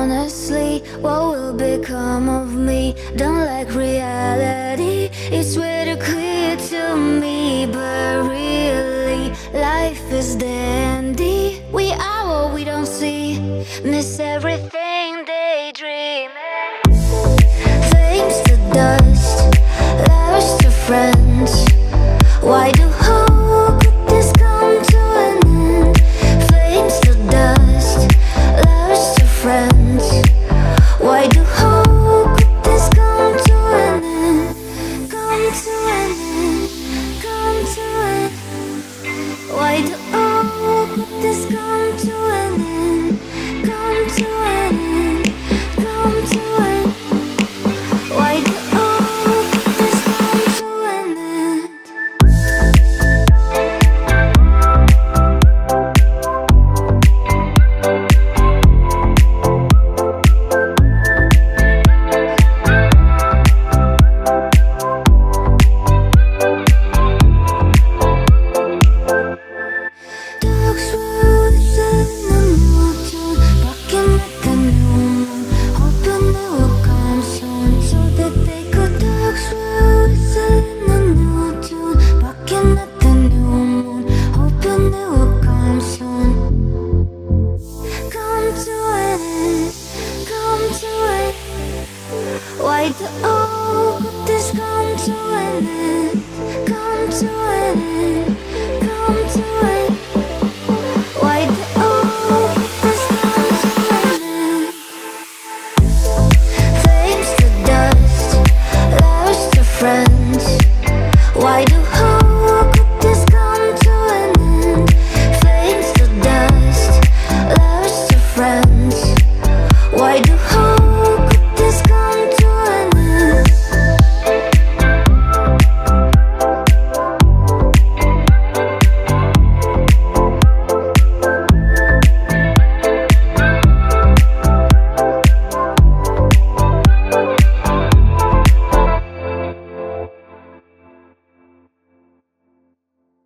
honestly, what will become of me? Don't like reality, it's way too clear to me. But really, life is dandy. We are what we don't see, miss everything daydreaming. Flames to dust, lovers to friends. Why do hope could this come to an end? Flames to dust, lovers to friends. Why do hope could this come to an end? Come to an end, come to an end. Why do hope could this come to an end? Come to an end, come to an end. Why do hope could this come to an end? Why do oh could this come to an end? Come to an end.